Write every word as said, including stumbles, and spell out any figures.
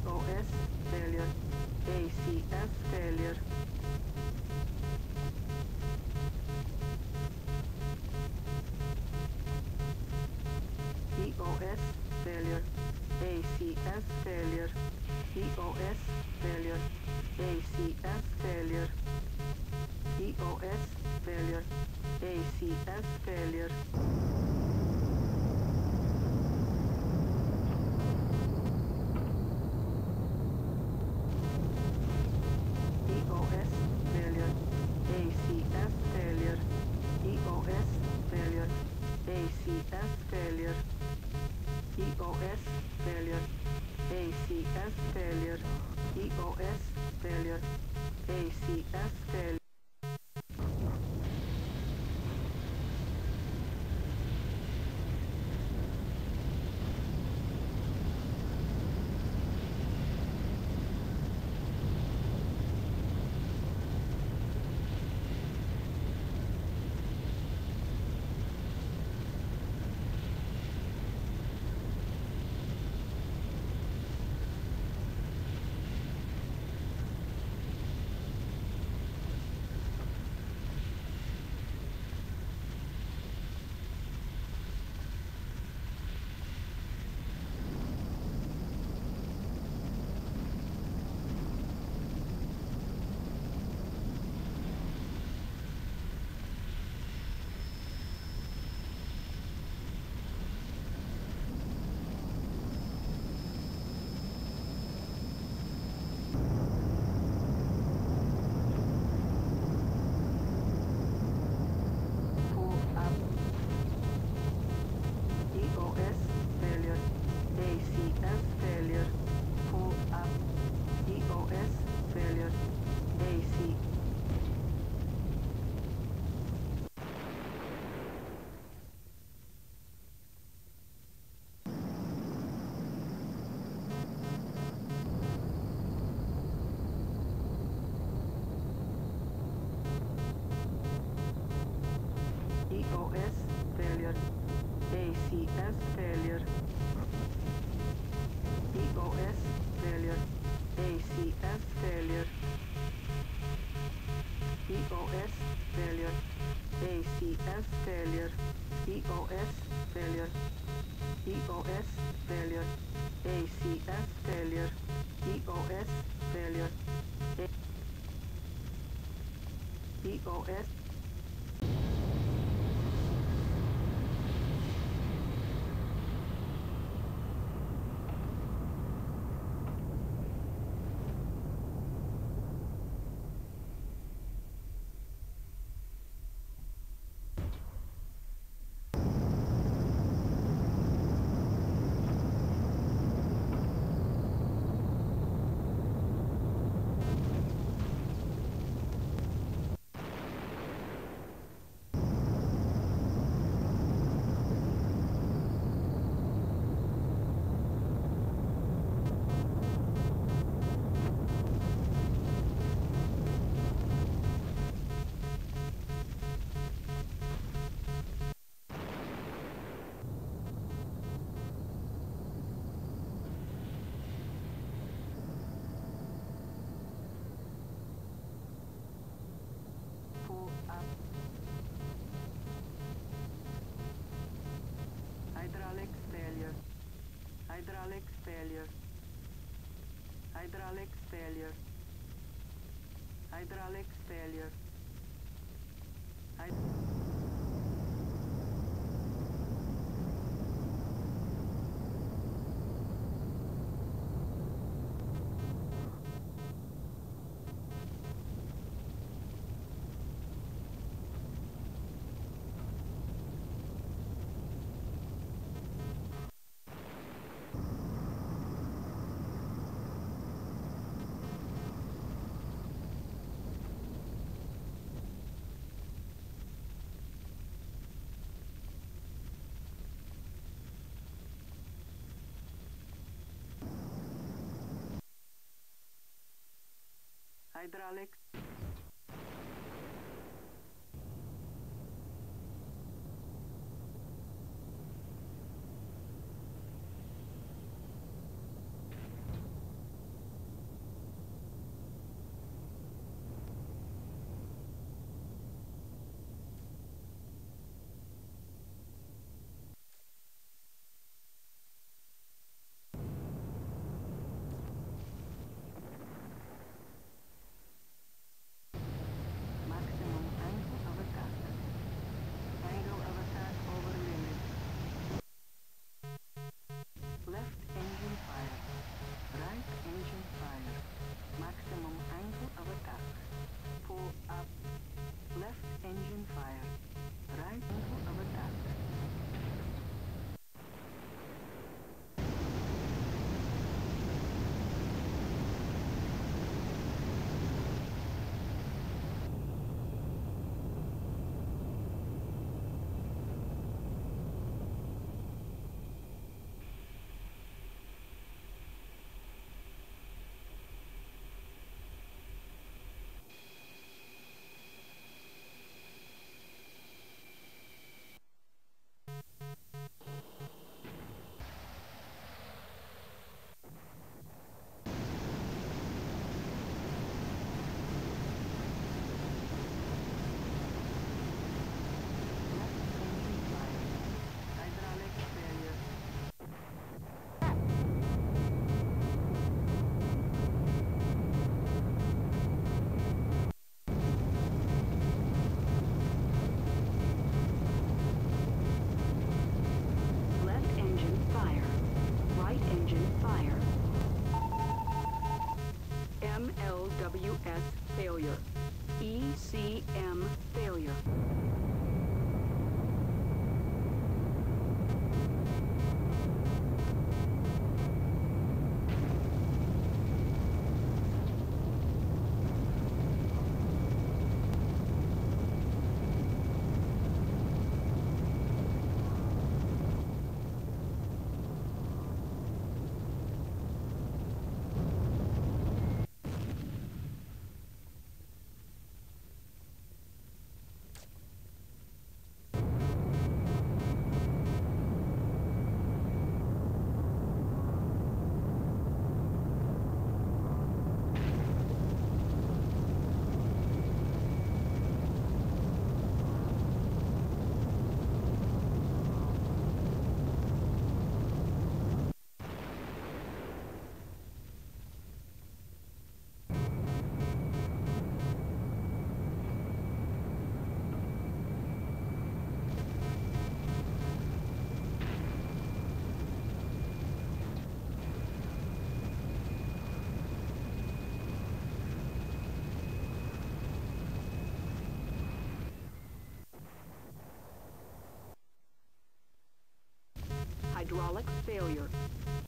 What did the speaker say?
O S failure, A C S failure, E O S failure, A C S failure, E O S failure, A C S failure, E O S failure, A C S failure. E O S failure, A C S failure, E O S failure, A C S failure, E O S failure, A C S failure, E O S failure, A C S failure. E O S failure, A C S failure, E O S failure, A C S failure, E O S failure, A C S failure, E O S failure, E O S failure, A C S failure, E O S failure, E O S. Hydraulics failure, hydraulics failure, hydraulics failure, hydraulics failure. Hy hydraulics. Hydraulic failure.